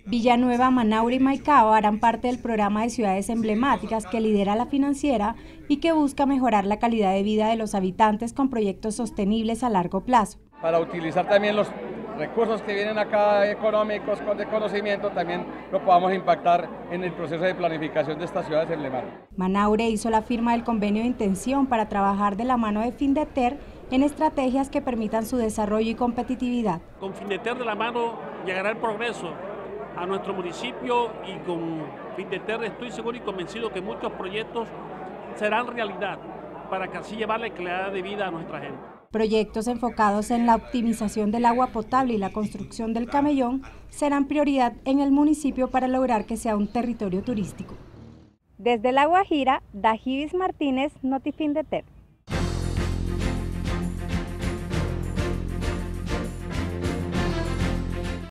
Villanueva, Manaure y Maicao harán parte del programa de ciudades emblemáticas que lidera la financiera y que busca mejorar la calidad de vida de los habitantes con proyectos sostenibles a largo plazo. Para utilizar también los recursos que vienen acá económicos, de conocimiento, también lo podamos impactar en el proceso de planificación de estas ciudades emblemáticas. Manaure hizo la firma del convenio de intención para trabajar de la mano de Findeter en estrategias que permitan su desarrollo y competitividad. Con Findeter de la mano llegará el progreso a nuestro municipio y con Findeter estoy seguro y convencido que muchos proyectos serán realidad para que así llevar la calidad de vida a nuestra gente. Proyectos enfocados en la optimización del agua potable y la construcción del camellón serán prioridad en el municipio para lograr que sea un territorio turístico. Desde La Guajira, Dajivis Martínez, Notifindeter.